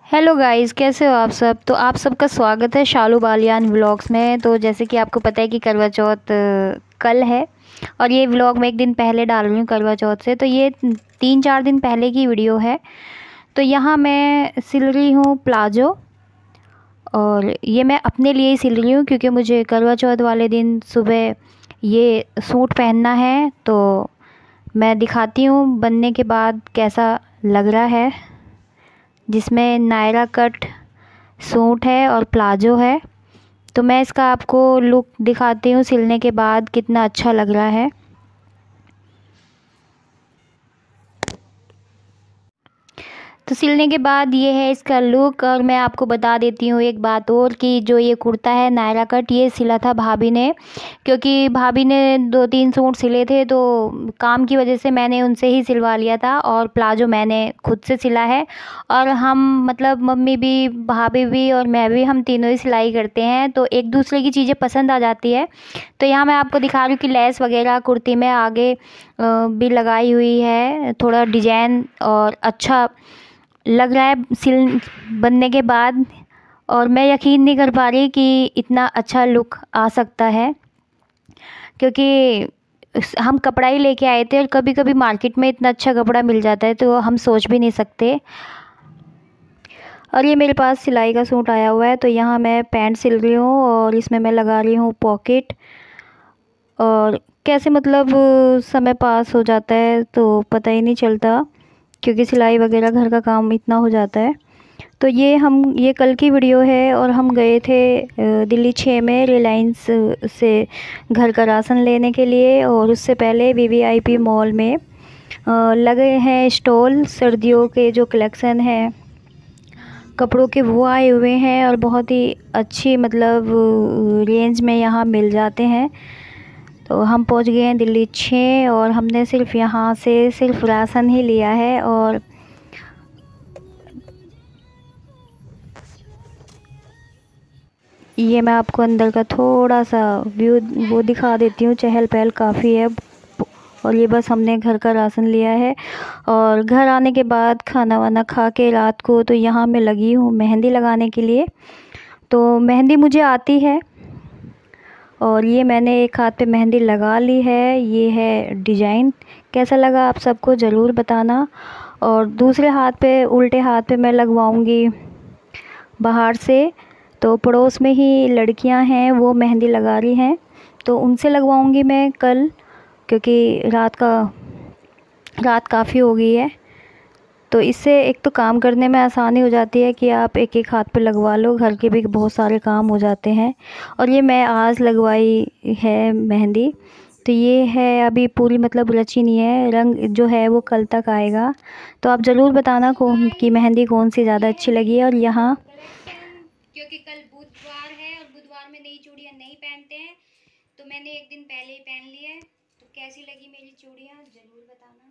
Hello guys, कैसे हो आप सब। तो आप सबका स्वागत है शालू बालियान व्लॉग्स में। तो जैसे कि आपको पता है कि करवा चौथ कल है और ये व्लॉग मैं एक दिन पहले डाल रही हूँ करवा चौथ से। तो ये 3-4 दिन पहले की वीडियो है। तो यहाँ मैं सिल रही हूँ प्लाजो और ये मैं अपने लिए ही सिल रही हूँ क्योंकि मुझे करवा चौथ वाले दिन सुबह ये सूट पहनना है। तो मैं दिखाती हूँ बनने के बाद कैसा लग रहा है, जिसमें नायरा कट सूट है और प्लाजो है। तो मैं इसका आपको लुक दिखाती हूँ सिलने के बाद कितना अच्छा लग रहा है। तो सिलने के बाद ये है इसका लुक। और मैं आपको बता देती हूँ एक बात और कि जो ये कुर्ता है नायरा कट, ये सिला था भाभी ने, क्योंकि भाभी ने 2-3 सूट सिले थे तो काम की वजह से मैंने उनसे ही सिलवा लिया था। और प्लाजो मैंने खुद से सिला है। और हम मतलब मम्मी भी, भाभी भी और मैं भी, हम तीनों ही सिलाई करते हैं तो एक दूसरे की चीज़ें पसंद आ जाती है। तो यहाँ मैं आपको दिखा रही हूँ कि लेस वगैरह कुर्ती में आगे भी लगाई हुई है, थोड़ा डिजाइन और अच्छा लग रहा है सिल बनने के बाद। और मैं यकीन नहीं कर पा रही कि इतना अच्छा लुक आ सकता है, क्योंकि हम कपड़ा ही लेके आए थे और कभी कभी मार्केट में इतना अच्छा कपड़ा मिल जाता है तो हम सोच भी नहीं सकते। और ये मेरे पास सिलाई का सूट आया हुआ है। तो यहाँ मैं पैंट सिल रही हूँ और इसमें मैं लगा रही हूँ पॉकेट। और कैसे मतलब समय पास हो जाता है तो पता ही नहीं चलता, क्योंकि सिलाई वगैरह घर का काम इतना हो जाता है। तो ये कल की वीडियो है और हम गए थे दिल्ली 6 में रिलायंस से घर का राशन लेने के लिए। और उससे पहले वीवीआईपी मॉल में लगे हैं स्टॉल, सर्दियों के जो कलेक्शन है कपड़ों के वो आए हुए हैं और बहुत ही अच्छी मतलब रेंज में यहाँ मिल जाते हैं। तो हम पहुँच गए हैं दिल्ली 6 और हमने सिर्फ यहाँ से सिर्फ राशन ही लिया है। और ये मैं आपको अंदर का थोड़ा सा व्यू वो दिखा देती हूँ। चहल पहल काफ़ी है। और ये बस हमने घर का राशन लिया है और घर आने के बाद खाना वाना खा के रात को तो यहाँ मैं लगी हूँ मेहंदी लगाने के लिए। तो मेहंदी मुझे आती है और ये मैंने एक हाथ पे मेहंदी लगा ली है। ये है डिजाइन। कैसा लगा आप सबको ज़रूर बताना। और दूसरे हाथ पे, उल्टे हाथ पे मैं लगवाऊंगी बाहर से। तो पड़ोस में ही लड़कियां हैं, वो मेहंदी लगा रही हैं तो उनसे लगवाऊंगी मैं कल, क्योंकि रात काफ़ी हो गई है। तो इससे एक तो काम करने में आसानी हो जाती है कि आप एक एक हाथ पे लगवा लो, घर के भी बहुत सारे काम हो जाते हैं। और ये मैं आज लगवाई है मेहंदी। तो ये है अभी पूरी मतलब रची नहीं है, रंग जो है वो कल तक आएगा। तो आप ज़रूर बताना कौन की मेहंदी कौन सी ज़्यादा अच्छी लगी है। और यहाँ क्योंकि कल बुधवार है और बुधवार में नई चूड़ियाँ नहीं पहनते हैं तो मैंने एक दिन पहले ही पहन ली है। तो कैसी लगी मेरी चूड़ियाँ ज़रूर बताना।